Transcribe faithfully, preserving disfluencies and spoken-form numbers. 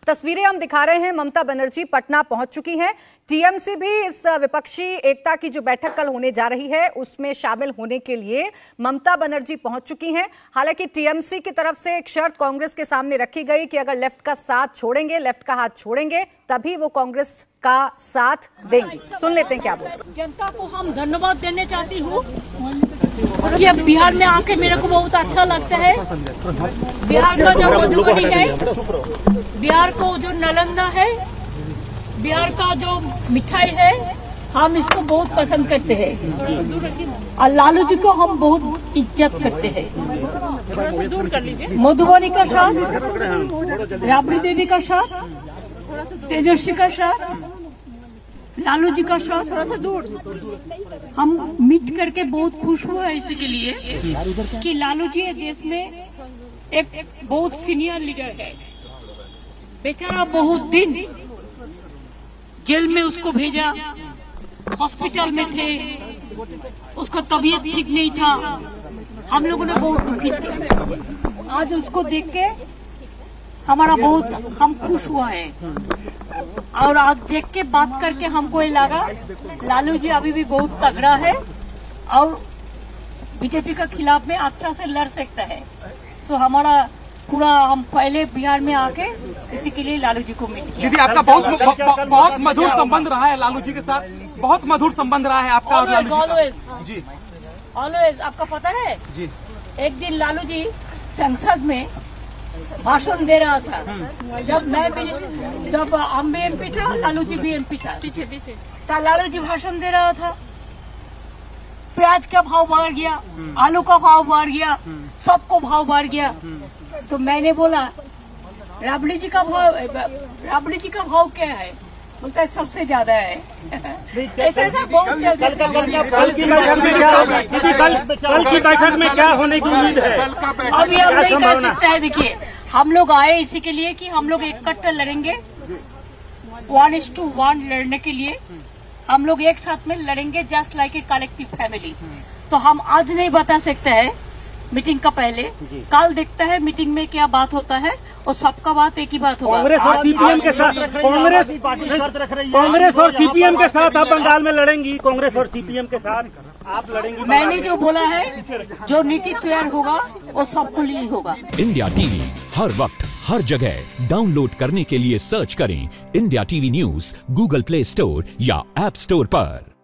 तस्वीरें हम दिखा रहे हैं, ममता बनर्जी पटना पहुंच चुकी हैं। टीएमसी भी इस विपक्षी एकता की जो बैठक कल होने जा रही है उसमें शामिल होने के लिए ममता बनर्जी पहुंच चुकी हैं। हालांकि टीएमसी की तरफ से एक शर्त कांग्रेस के सामने रखी गई कि अगर लेफ्ट का साथ छोड़ेंगे, लेफ्ट का हाथ छोड़ेंगे, तभी वो कांग्रेस का साथ देंगी। सुन लेते हैं क्या बोल रहे। जनता को हम धन्यवाद देने चाहती हूँ कि अब बिहार में आके मेरे को बहुत अच्छा लगता है। बिहार का जो मधुबनी है, बिहार को जो नालंदा है, बिहार का जो मिठाई है, हम इसको बहुत पसंद करते हैं और लालू जी को हम बहुत इज्जत करते हैं। मधुबनी का साथ, राबड़ी देवी का साथ, तेजस्वी का साथ, लालू जी का साथ, थोड़ा सा दूर हम मीट करके बहुत खुश हुआ है इसके लिए कि लालू जी देश में एक बहुत सीनियर लीडर है। बेचारा बहुत दिन जेल में उसको भेजा, हॉस्पिटल में थे, उसका तबीयत ठीक नहीं था, हम लोगों ने बहुत दुखी थे। आज उसको देख के हमारा बहुत हम खुश हुआ है और आज देख के बात करके हमको ये लगा लालू जी अभी भी बहुत तगड़ा है और बीजेपी के खिलाफ में अच्छा से लड़ सकता है। सो हमारा पूरा हम पहले बिहार में आके इसी के लिए लालू जी को मिल किया। दीदी, आपका बहुत बहुत मधुर संबंध रहा है लालू जी के साथ, बहुत मधुर संबंध रहा है आपका और लालू जी ऑलवेज जी ऑलवेज। आपका पता है जी, एक दिन लालू जी संसद में भाषण दे रहा था, जब मैं भी जब हम भी एमपी था, लालू जी भी एमपी था, पीछे पीछे तो लालू जी भाषण दे रहा था। प्याज का भाव बढ़ गया, आलू का भाव बढ़ गया, सबको भाव बढ़ गया। तो मैंने बोला राबड़ी जी का भाव, राबड़ी जी का भाव क्या है? बोलता है सबसे ज्यादा है। ऐसा ऐसा बहुत चलता है। कल की बैठक में क्या होगा? कल की बैठक में क्या होने की उम्मीद है? अभी हम नहीं कर सकते हैं। देखिए, हम लोग आए इसी के लिए कि हम लोग इकट्ठे लड़ेंगे, वन इज टू वन लड़ने के लिए हम लोग एक साथ में लड़ेंगे, just like a collective family. तो हम आज नहीं बता सकते हैं मीटिंग का पहले, कल देखता है मीटिंग में क्या बात होता है और सबका बात एक ही बात होगा। कांग्रेस और सीपीएम के साथ कांग्रेस कांग्रेस और सीपीएम के साथ आप बंगाल में लड़ेंगी, कांग्रेस और सीपीएम के साथ आप लड़ेंगी। मैंने जो बोला है, जो नीति तैयार होगा वो सबको लिए होगा। इंडिया टीवी हर वक्त हर जगह डाउनलोड करने के लिए सर्च करें India TV news Google Play Store या ऐप स्टोर पर।